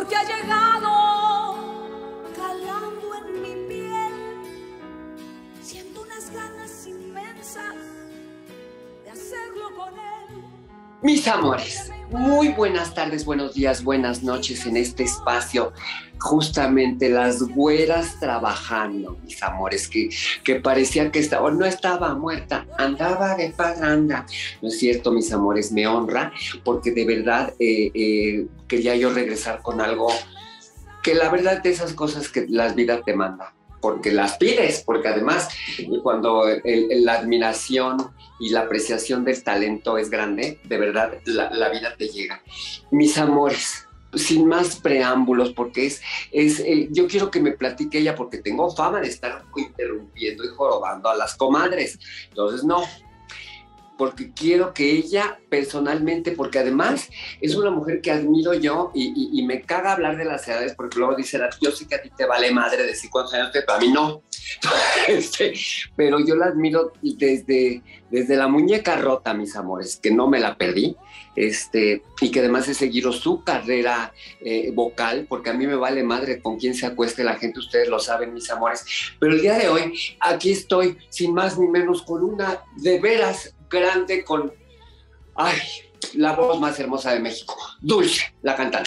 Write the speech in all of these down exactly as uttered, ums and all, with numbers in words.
porque ha llegado calando en mi piel. Siento unas ganas inmensas de hacerlo con él. Mis amores, muy buenas tardes, buenos días, buenas noches en este espacio. Justamente las güeras trabajando, mis amores, que, que parecía que estaba, no estaba muerta, andaba de parranda. No es cierto, mis amores, me honra, porque de verdad eh, eh, quería yo regresar con algo que la verdad de esas cosas que la vida te manda, porque las pides, porque además cuando el, el, la admiración y la apreciación del talento es grande, de verdad la, la vida te llega. Mis amores, sin más preámbulos, porque es, es eh, yo quiero que me platique ella, porque tengo fama de estar interrumpiendo y jorobando a las comadres, entonces no, porque quiero que ella personalmente, porque además es una mujer que admiro yo y, y, y me caga hablar de las edades, porque luego dicen, yo sé que a ti te vale madre decir cuántos años, pero a mí no. Este, pero yo la admiro desde, desde la muñeca rota, mis amores, que no me la perdí, este, y que además he seguido su carrera eh, vocal, porque a mí me vale madre con quién se acueste la gente, ustedes lo saben, mis amores, pero el día de hoy aquí estoy, sin más ni menos, con una de veras grande, con, ay, la voz más hermosa de México, Dulce, la cantante.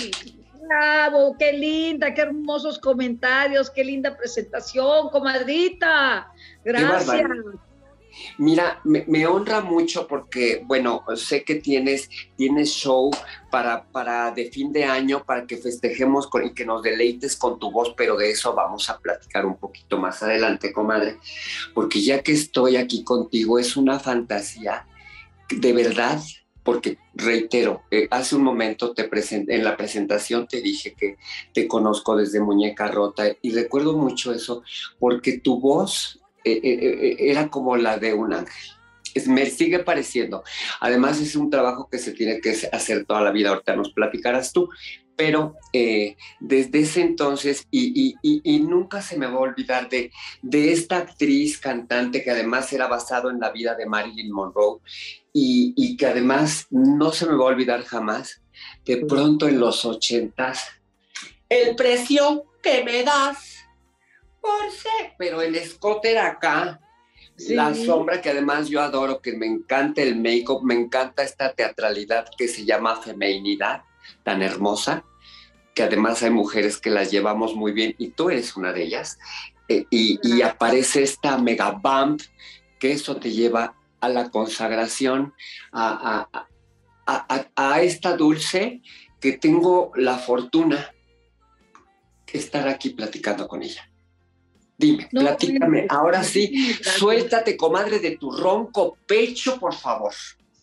Bravo, qué linda, qué hermosos comentarios, qué linda presentación, comadrita. Gracias. Mira, me, me honra mucho porque, bueno, sé que tienes, tienes show para, para de fin de año, para que festejemos con, y que nos deleites con tu voz, pero de eso vamos a platicar un poquito más adelante, comadre, porque ya que estoy aquí contigo, es una fantasía de verdad. Porque, reitero, eh, hace un momento te presenté, en la presentación te dije que te conozco desde Muñeca Rota y recuerdo mucho eso porque tu voz eh, eh, era como la de un ángel. Es, me sigue pareciendo. Además es un trabajo que se tiene que hacer toda la vida, ahorita nos platicarás tú, pero eh, desde ese entonces y, y, y, y nunca se me va a olvidar de, de esta actriz cantante que además era basado en la vida de Marilyn Monroe y, y que además no se me va a olvidar jamás, de pronto en los ochentas, el precio que me das por ser, pero el escote era acá. Sí. La sombra, que además yo adoro, que me encanta el make-up, me encanta esta teatralidad que se llama feminidad, tan hermosa, que además hay mujeres que las llevamos muy bien, y tú eres una de ellas, eh, y, y aparece esta mega bump, que eso te lleva a la consagración, a, a, a, a, a esta Dulce, que tengo la fortuna de estar aquí platicando con ella. Dime, no, platícame, no, ahora sí, gracias. Suéltate, comadre, de tu ronco pecho, por favor.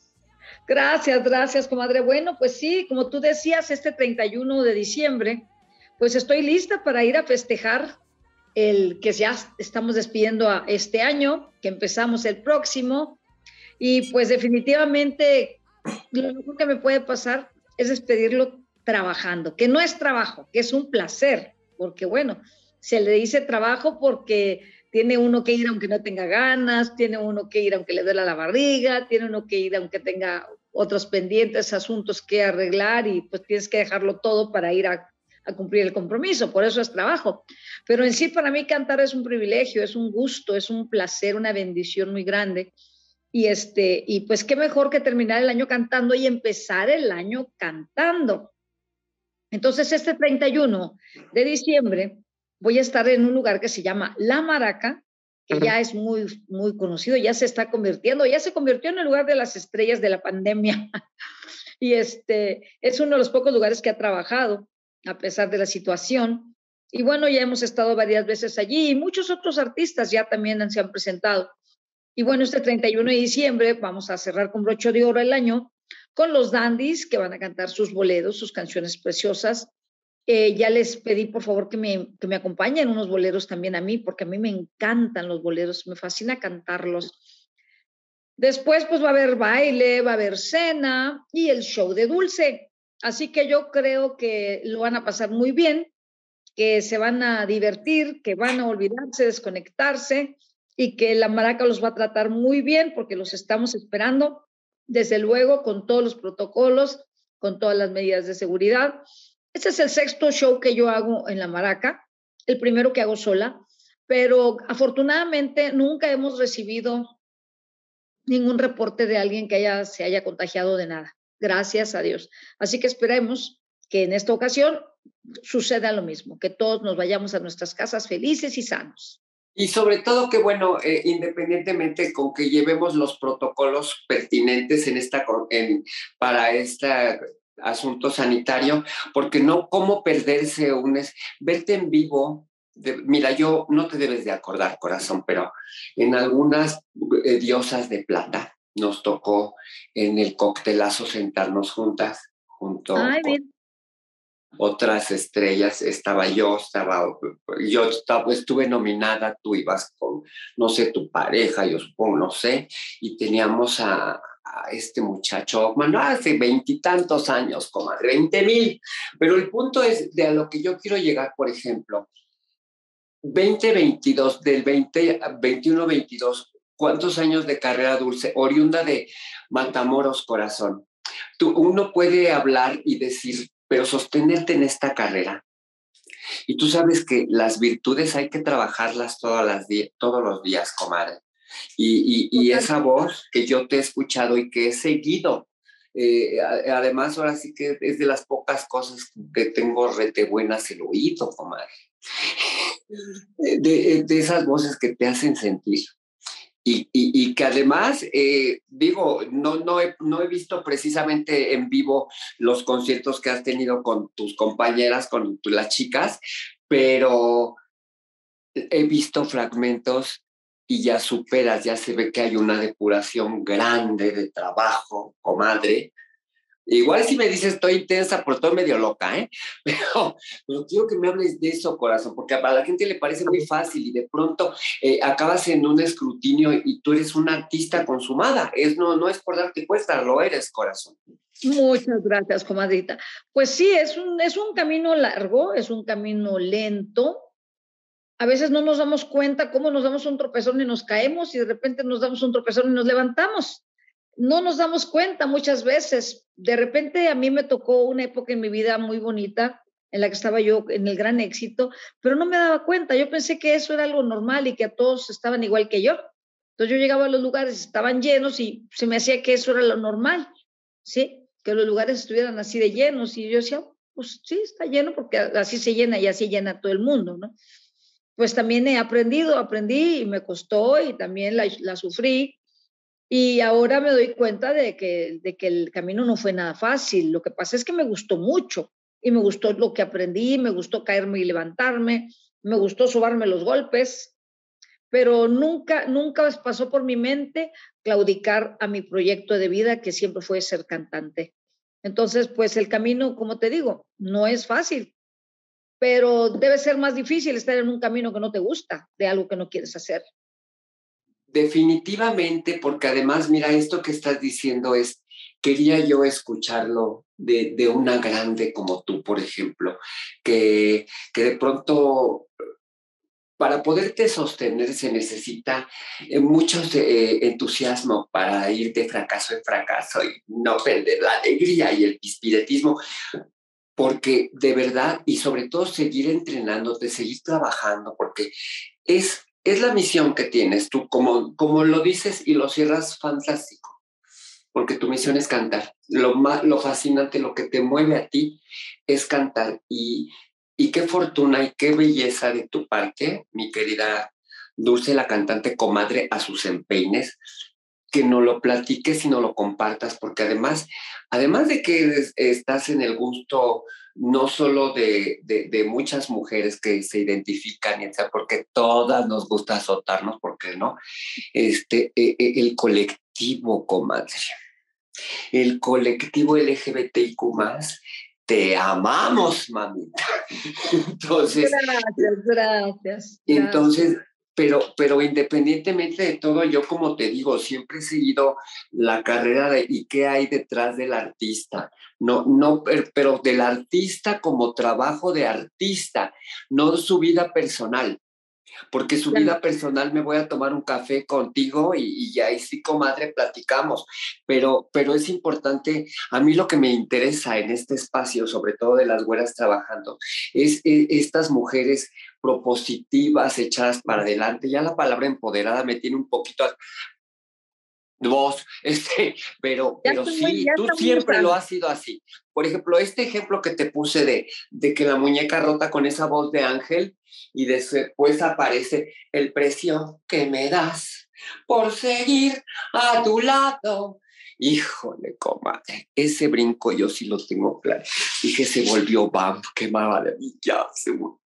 Gracias, gracias, comadre. Bueno, pues sí, como tú decías, este treinta y uno de diciembre, pues estoy lista para ir a festejar el que ya estamos despidiendo a este año, que empezamos el próximo, y pues definitivamente lo mejor que me puede pasar es despedirlo trabajando, que no es trabajo, que es un placer, porque bueno, se le dice trabajo porque tiene uno que ir aunque no tenga ganas, tiene uno que ir aunque le duela la barriga, tiene uno que ir aunque tenga otros pendientes, asuntos que arreglar y pues tienes que dejarlo todo para ir a, a cumplir el compromiso, por eso es trabajo. Pero en sí para mí cantar es un privilegio, es un gusto, es un placer, una bendición muy grande. Y, este, y pues qué mejor que terminar el año cantando y empezar el año cantando. Entonces este treinta y uno de diciembre voy a estar en un lugar que se llama La Maraca, que ya es muy, muy conocido, ya se está convirtiendo, ya se convirtió en el lugar de las estrellas de la pandemia. Y este es uno de los pocos lugares que ha trabajado, a pesar de la situación. Y bueno, ya hemos estado varias veces allí y muchos otros artistas ya también se han presentado. Y bueno, este treinta y uno de diciembre vamos a cerrar con broche de oro el año con los Dandies, que van a cantar sus boleros, sus canciones preciosas. Eh, ya les pedí, por favor, que me, que me acompañen unos boleros también a mí, porque a mí me encantan los boleros, me fascina cantarlos. Después, pues va a haber baile, va a haber cena y el show de Dulce. Así que yo creo que lo van a pasar muy bien, que se van a divertir, que van a olvidarse, desconectarse y que la Maraca los va a tratar muy bien porque los estamos esperando, desde luego, con todos los protocolos, con todas las medidas de seguridad. Este es el sexto show que yo hago en La Maraca, el primero que hago sola, pero afortunadamente nunca hemos recibido ningún reporte de alguien que haya, se haya contagiado de nada. Gracias a Dios. Así que esperemos que en esta ocasión suceda lo mismo, que todos nos vayamos a nuestras casas felices y sanos. Y sobre todo que, bueno, eh, independientemente con que llevemos los protocolos pertinentes en esta, en, para este asunto sanitario, porque no, cómo perderse un... Verte en vivo, de, mira, yo no te debes de acordar, corazón, pero en algunas eh, diosas de plata nos tocó en el coctelazo sentarnos juntas, junto Ay, con... bien. Otras estrellas, estaba yo, estaba, yo estaba, estuve nominada, tú ibas con, no sé, tu pareja, yo supongo, no sé, y teníamos a, a este muchacho, bueno, hace veintitantos años, comadre, veinte mil, pero el punto es de a lo que yo quiero llegar, por ejemplo, veinte veintidós, del veinte, veintiuno veintidós, ¿cuántos años de carrera, Dulce? Oriunda de Matamoros, corazón. Tú, uno puede hablar y decir, pero sostenerte en esta carrera. Y tú sabes que las virtudes hay que trabajarlas todas las todos los días, comadre. Y, y, y esa voz que yo te he escuchado y que he seguido, eh, además ahora sí que es de las pocas cosas que tengo rete buenas el oído, comadre. De, de esas voces que te hacen sentir. Y, y, y que además, eh, digo, no, no, he, no he visto precisamente en vivo los conciertos que has tenido con tus compañeras, con tu, las chicas, pero he visto fragmentos y ya superas, ya se ve que hay una depuración grande de trabajo, comadre. Igual si me dices estoy intensa, pero estoy medio loca, ¿eh? Pero, pero quiero que me hables de eso, corazón, porque a la gente le parece muy fácil y de pronto eh, acabas en un escrutinio y tú eres una artista consumada. Es, no, no es por darte cuenta, lo eres, corazón. Muchas gracias, comadrita. Pues sí, es un, es un camino largo, es un camino lento. A veces no nos damos cuenta cómo nos damos un tropezón y nos caemos y de repente nos damos un tropezón y nos levantamos. No nos damos cuenta muchas veces. De repente a mí me tocó una época en mi vida muy bonita en la que estaba yo en el gran éxito, pero no me daba cuenta. Yo pensé que eso era algo normal y que a todos estaban igual que yo. Entonces yo llegaba a los lugares, estaban llenos y se me hacía que eso era lo normal, ¿sí? Que los lugares estuvieran así de llenos y yo decía, pues sí, está lleno porque así se llena y así llena todo el mundo, ¿no? Pues también he aprendido, aprendí y me costó y también la, la sufrí. Y ahora me doy cuenta de que, de que el camino no fue nada fácil. Lo que pasa es que me gustó mucho y me gustó lo que aprendí, me gustó caerme y levantarme, me gustó sobarme los golpes, pero nunca, nunca pasó por mi mente claudicar a mi proyecto de vida, que siempre fue ser cantante. Entonces, pues el camino, como te digo, no es fácil, pero debe ser más difícil estar en un camino que no te gusta, de algo que no quieres hacer. Definitivamente, porque además, mira, esto que estás diciendo es, quería yo escucharlo de, de una grande como tú, por ejemplo, que, que de pronto para poderte sostener se necesita eh, mucho eh, entusiasmo para ir de fracaso en fracaso y no perder la alegría y el pispiretismo, porque de verdad, y sobre todo seguir entrenándote, seguir trabajando, porque es, es la misión que tienes tú, como, como lo dices y lo cierras fantástico, porque tu misión es cantar. Lo, más, lo fascinante, lo que te mueve a ti es cantar, y, y qué fortuna y qué belleza de tu parte, mi querida Dulce, la cantante, comadre a sus empeines, que no lo platiques y no lo compartas, porque además, además de que es, estás en el gusto no solo de, de, de muchas mujeres que se identifican, etcétera, porque todas nos gusta azotarnos, ¿por qué no? Este, eh, eh, el colectivo, comadre, el colectivo L G B T I Q más, te amamos, mamita. Entonces, gracias, gracias. entonces, gracias. Pero, pero independientemente de todo, yo como te digo, siempre he seguido la carrera de y qué hay detrás del artista. No, no, pero del artista como trabajo de artista, no su vida personal. porque su Claro. vida personal me voy a tomar un café contigo y, y ahí sí, comadre, platicamos. Pero, pero es importante, a mí lo que me interesa en este espacio, sobre todo de las güeras trabajando, es, es estas mujeres propositivas, echadas para adelante. Ya la palabra empoderada me tiene un poquito vos, este, pero, Ya pero está muy, sí, ya tú está muy siempre lo usado. has sido así. Por ejemplo, este ejemplo que te puse de, de que la muñeca rota con esa voz de ángel y después aparece el precio que me das por seguir a tu lado. Híjole, comadre, ese brinco yo sí lo tengo claro. Y que se volvió bam, qué maravilla. Se vol-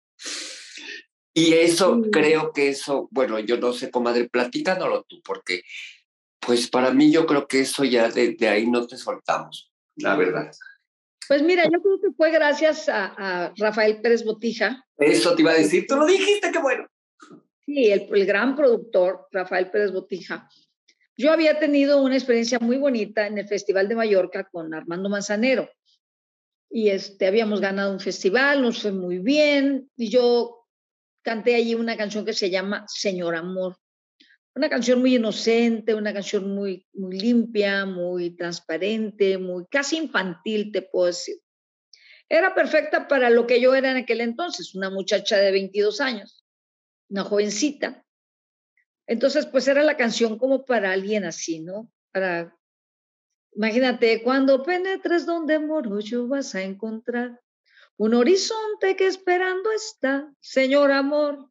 Y eso, Sí. creo que eso, bueno, yo no sé, comadre, platícanoslo tú, porque pues para mí yo creo que eso ya de, de ahí no te soltamos, la verdad. Pues mira, yo creo que fue gracias a, a Rafael Pérez Botija. Eso te iba a decir, tú lo dijiste, qué bueno. Sí, el, el gran productor, Rafael Pérez Botija. Yo había tenido una experiencia muy bonita en el Festival de Mallorca con Armando Manzanero. Y este, habíamos ganado un festival, nos fue muy bien. Y yo canté allí una canción que se llama Señor Amor. Una canción muy inocente, una canción muy, muy limpia, muy transparente, muy casi infantil, te puedo decir. Era perfecta para lo que yo era en aquel entonces, una muchacha de veintidós años, una jovencita. Entonces, pues era la canción como para alguien así, ¿no? Para, imagínate, cuando penetres donde moro yo vas a encontrar un horizonte que esperando está, Señor Amor.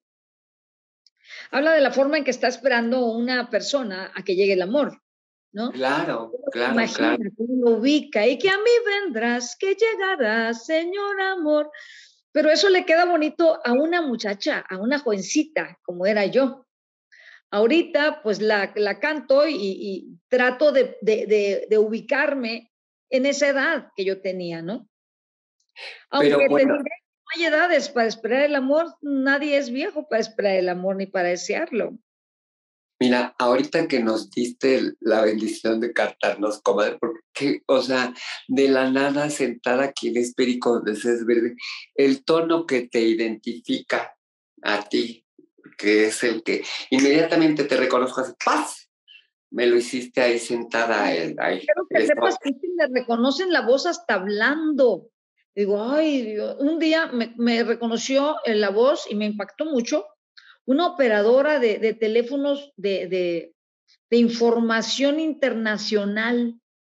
Habla de la forma en que está esperando una persona a que llegue el amor, ¿no? Claro, claro, Imagina, claro. tú lo ubica y que a mí vendrás, que llegarás, Señor Amor. Pero eso le queda bonito a una muchacha, a una jovencita, como era yo. Ahorita, pues la, la canto y, y trato de, de, de, de ubicarme en esa edad que yo tenía, ¿no? Pero Aunque te bueno, diré, no hay edades para esperar el amor, nadie es viejo para esperar el amor ni para desearlo. mira, ahorita que nos diste la bendición de cantarnos, comadre, porque, o sea, de la nada sentada aquí en Espérico, donde se es verde, el tono que te identifica a ti, que es el que inmediatamente te reconozco así, ¡paz! Me lo hiciste ahí sentada, ahí. ahí. Quiero que sepas que me reconocen la voz hasta hablando. Digo, ay, Dios. Un día me, me reconoció en la voz y me impactó mucho una operadora de, de teléfonos de, de, de, información internacional.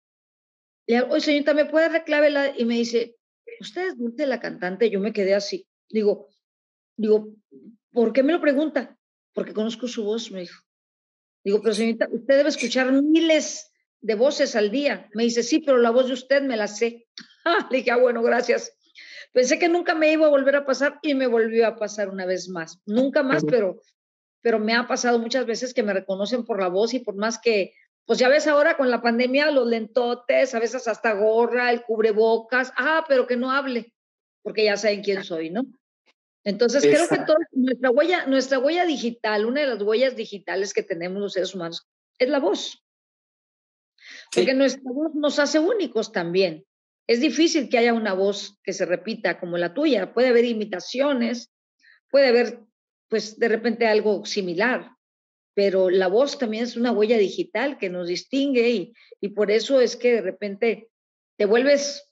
Le digo, oye, señorita, ¿me puede reclavelar? Y me dice, ¿usted es Dulce, la cantante? Yo me quedé así. Digo, digo, ¿por qué me lo pregunta? Porque conozco su voz, me dijo. Digo, pero señorita, usted debe escuchar miles de voces al día. Me dice, sí, pero la voz de usted me la sé. Le dije, ah, bueno, gracias. Pensé que nunca me iba a volver a pasar y me volvió a pasar una vez más. Nunca más, pero, pero me ha pasado muchas veces que me reconocen por la voz y por más que, pues ya ves ahora con la pandemia, los lentotes, a veces hasta gorra, el cubrebocas, ah, pero que no hable, porque ya saben quién soy, ¿no? Entonces, creo que todo, nuestra huella, nuestra huella digital, una de las huellas digitales que tenemos los seres humanos, es la voz. Porque Sí. nuestra voz nos hace únicos también. Es difícil que haya una voz que se repita como la tuya. Puede haber imitaciones, puede haber, pues, de repente algo similar, pero la voz también es una huella digital que nos distingue y, y por eso es que de repente te vuelves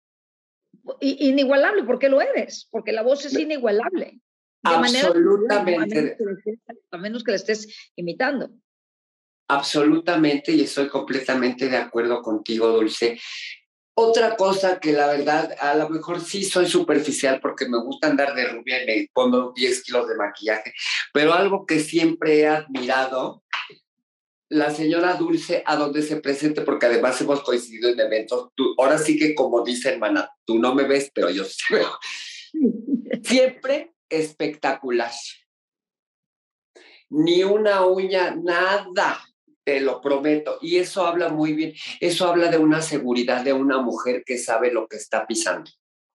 inigualable, porque lo eres, porque la voz es inigualable, de manera natural, ¿no? A menos Absolutamente, que le estés, a menos que le estés imitando. absolutamente, y estoy completamente de acuerdo contigo, Dulce. Otra cosa que la verdad, a lo mejor sí soy superficial porque me gusta andar de rubia y me pongo diez kilos de maquillaje, pero algo que siempre he admirado, la señora Dulce, a donde se presente, porque además hemos coincidido en eventos, tú, ahora sí que como dice hermana, tú no me ves, pero yo sí veo. Siempre espectacular. Ni una uña, nada, te lo prometo. Y eso habla muy bien, eso habla de una seguridad de una mujer que sabe lo que está pisando.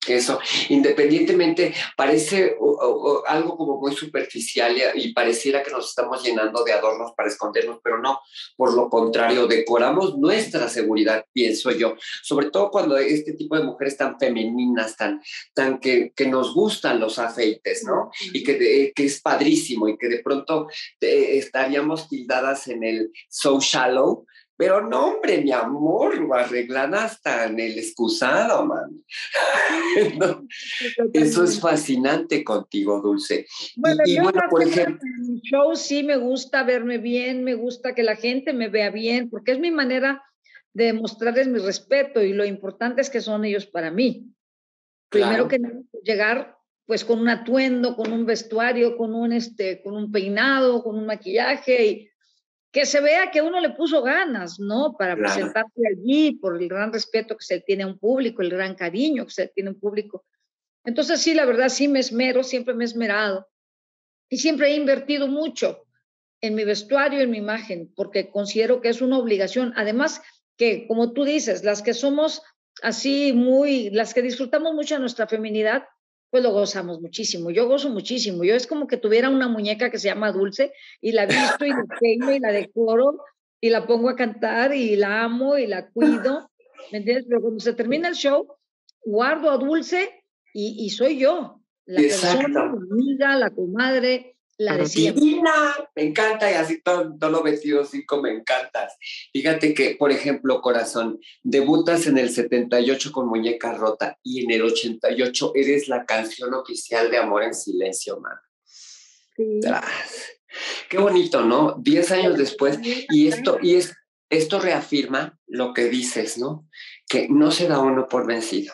Eso, independientemente, parece o, o, algo como muy superficial y, y pareciera que nos estamos llenando de adornos para escondernos, pero no, por lo contrario, decoramos nuestra seguridad, pienso yo, sobre todo cuando este tipo de mujeres tan femeninas, tan, tan que, que nos gustan los afeites, ¿no? Y que, de, que es padrísimo y que de pronto eh, estaríamos tildadas en el so shallow. Pero no, hombre, mi amor, lo arreglan hasta en el excusado, man. No, eso es fascinante contigo, Dulce. Bueno, y, y yo bueno, por ejemplo... en mi show sí me gusta verme bien, me gusta que la gente me vea bien, porque es mi manera de mostrarles mi respeto y lo importante es que son ellos para mí. Primero Claro. que llegar pues con un atuendo, con un vestuario, con un, este, con un peinado, con un maquillaje y que se vea que uno le puso ganas, ¿no? Para claro. presentarse allí por el gran respeto que se tiene a un público, el gran cariño que se tiene a un público. Entonces sí, la verdad sí me esmero, siempre me he esmerado y siempre he invertido mucho en mi vestuario, en mi imagen, porque considero que es una obligación. Además que, como tú dices, las que somos así muy, las que disfrutamos mucho de nuestra feminidad, pues lo gozamos muchísimo. Yo gozo muchísimo. Yo es como que tuviera una muñeca que se llama Dulce y la visto y la peino y la decoro y la pongo a cantar y la amo y la cuido, ¿me entiendes? Pero cuando se termina el show, guardo a Dulce y, y soy yo, la Exacto. persona, la amiga, la comadre, la de siempre. Divina, me encanta y así todo, todo lo vestido cinco me encantas. Fíjate que, por ejemplo, corazón, debutas en el setenta y ocho con Muñeca Rota y en el ochenta y ocho eres la canción oficial de Amor en Silencio, man. Sí. Qué bonito, ¿no? Diez años después y esto, y es, esto reafirma lo que dices, ¿no? Que no se da uno por vencido.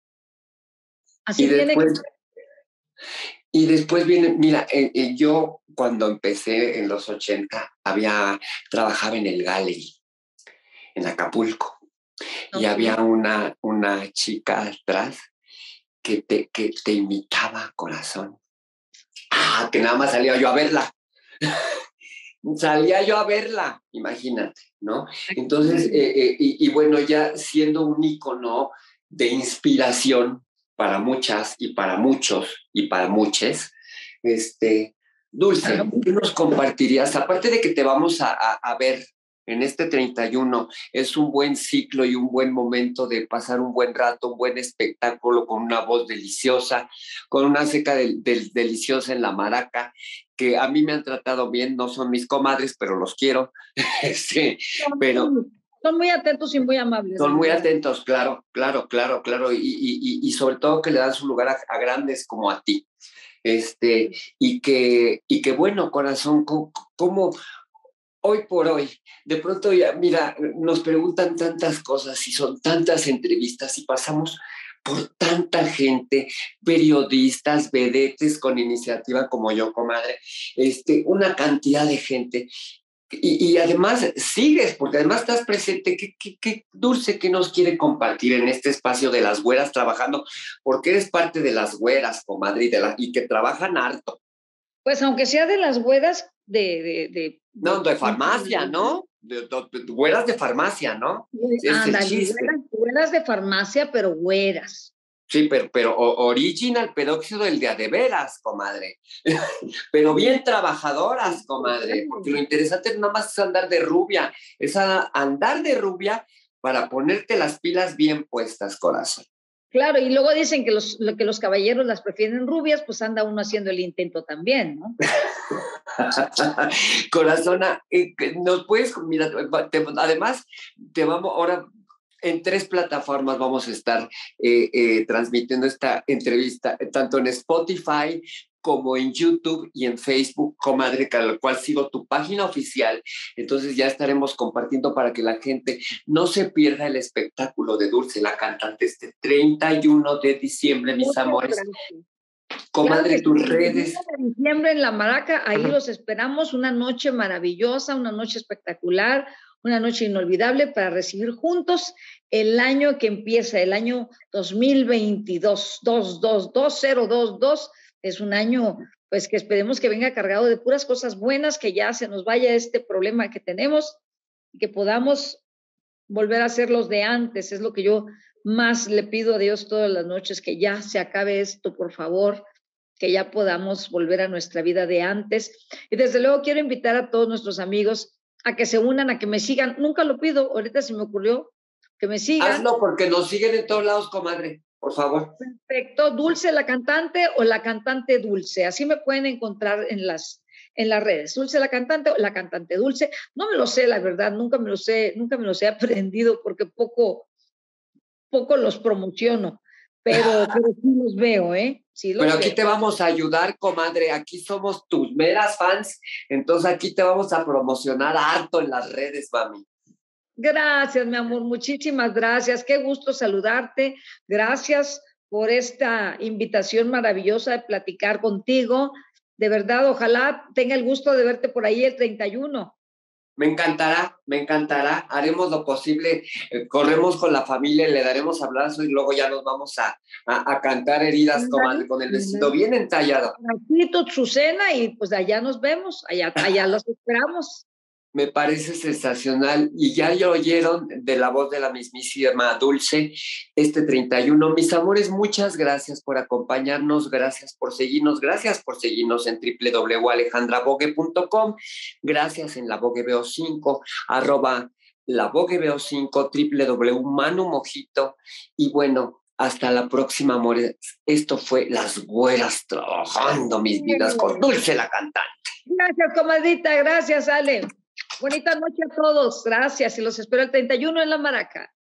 Así y tiene después, que... Y después viene, mira, eh, eh, yo cuando empecé en los ochenta, había, trabajaba en el Gallery, en Acapulco, okay. Y había una, una chica atrás que te, que te imitaba, corazón. Ah, que nada más salía yo a verla. Salía yo a verla, imagínate, ¿no? Entonces, eh, eh, y, y bueno, ya siendo un ícono de inspiración para muchas y para muchos y para muchas, este, Dulce, ¿qué nos compartirías? Aparte de que te vamos a, a, a ver en este treinta y uno, es un buen ciclo y un buen momento de pasar un buen rato, un buen espectáculo con una voz deliciosa, con una seca del, del, deliciosa en la maraca, que a mí me han tratado bien, no son mis comadres, pero los quiero. Sí, pero... Son muy atentos y muy amables. Son muy atentos, claro, claro, claro, claro, y, y, y sobre todo que le dan su lugar a, a grandes como a ti. Este, y que, y que bueno, corazón, ¿cómo, cómo hoy por hoy, de pronto ya, mira, nos preguntan tantas cosas y son tantas entrevistas y pasamos por tanta gente, periodistas, vedetes con iniciativa como yo, comadre, este, una cantidad de gente. Y, y además sigues, porque además estás presente. ¿Qué, qué, qué Dulce que nos quiere compartir en este espacio de las güeras trabajando? Porque eres parte de las güeras, comadre, y, de la, y que trabajan harto. Pues aunque sea de las güeras de... de, de no, de farmacia, ¿no? De, de, de, güeras de farmacia, ¿no? Anda, güeras, güeras de farmacia, pero güeras. Sí, pero, pero original peróxido el de a de veras, comadre. Pero bien trabajadoras, comadre. Porque lo interesante nada más es andar de rubia. Es andar de rubia para ponerte las pilas bien puestas, corazón. Claro, y luego dicen que los, que los caballeros las prefieren rubias, pues anda uno haciendo el intento también, ¿no? Corazona, nos puedes, mira, te, además, te vamos ahora... En tres plataformas vamos a estar eh, eh, transmitiendo esta entrevista, tanto en Spotify como en YouTube y en Facebook, comadre, al cual sigo tu página oficial. Entonces ya estaremos compartiendo para que la gente no se pierda el espectáculo de Dulce, la cantante, este treinta y uno de diciembre, mis Muchas amores. Gracias. Comadre, claro tus sí, redes. De diciembre en La Maraca, ahí los esperamos, una noche maravillosa, una noche espectacular, una noche inolvidable para recibir juntos el año que empieza, el año dos mil veintidós, dos dos dos cero dos dos, es un año pues que esperemos que venga cargado de puras cosas buenas, que ya se nos vaya este problema que tenemos y que podamos volver a ser los de antes, es lo que yo más le pido a Dios todas las noches que ya se acabe esto, por favor, que ya podamos volver a nuestra vida de antes. Y desde luego quiero invitar a todos nuestros amigos a que se unan, a que me sigan. Nunca lo pido, ahorita se me ocurrió que me sigan. Hazlo porque nos siguen en todos lados, comadre, por favor. Perfecto, Dulce la cantante o la cantante Dulce, así me pueden encontrar en las, en las redes. Dulce la cantante o la cantante Dulce. No me lo sé, la verdad, nunca me lo sé, nunca me los he aprendido porque poco, poco los promociono, pero, pero sí los veo, ¿eh? Sí los Pero aquí veo. te vamos a ayudar, comadre. Aquí somos tus meras fans. Entonces aquí te vamos a promocionar harto en las redes, mami. Gracias, mi amor. Muchísimas gracias. Qué gusto saludarte. Gracias por esta invitación maravillosa de platicar contigo. De verdad, ojalá tenga el gusto de verte por ahí el treinta y uno. Me encantará, me encantará. Haremos lo posible. Eh, corremos con la familia, le daremos abrazo y luego ya nos vamos a, a, a cantar heridas, comadre, con el vestido bien entallado. Aquí su cena y pues allá nos vemos. Allá, allá los esperamos. Me parece sensacional y ya lo oyeron de la voz de la mismísima Dulce este treinta y uno. Mis amores, muchas gracias por acompañarnos, gracias por seguirnos, gracias por seguirnos en doble u doble u doble u punto alejandra bogue punto com, gracias en la Vogue B O cinco, arroba la Vogue B O cinco, doble u doble u doble u punto Manu Mojito y bueno, hasta la próxima, amores. Esto fue Las Güeras Trabajando, mis vidas, con Dulce la cantante. Gracias, comadrita, gracias, Ale. Bonita noche a todos, gracias y los espero el treinta y uno en La Maraca.